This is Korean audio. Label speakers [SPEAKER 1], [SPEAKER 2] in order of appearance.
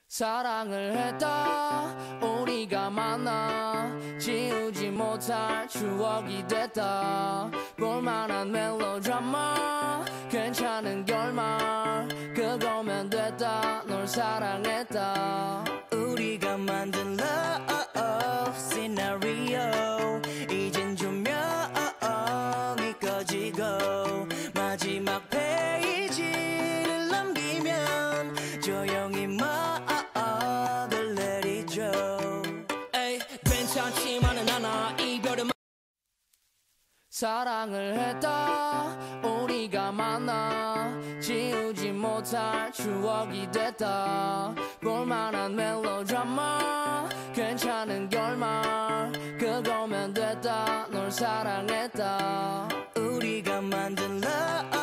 [SPEAKER 1] 사랑을 했다 우리가 만나 지우지 못할 추억이 됐다 볼만한 멜로드라마 괜찮은 결말 그거면 됐다 널 사랑했다
[SPEAKER 2] 우리가 만든 love scenario 이젠 조명이 꺼지고 마지막 페이지를 넘기면 조용히 막을 내리죠
[SPEAKER 1] 에이 괜찮지만은 않아 이별은 사랑을 했다 우리가 만나 지우지 못할 추억이 됐다 볼만한 멜로드라마 괜찮은 결말 그거면 됐다 널 사랑했다
[SPEAKER 2] 우리가 만든 love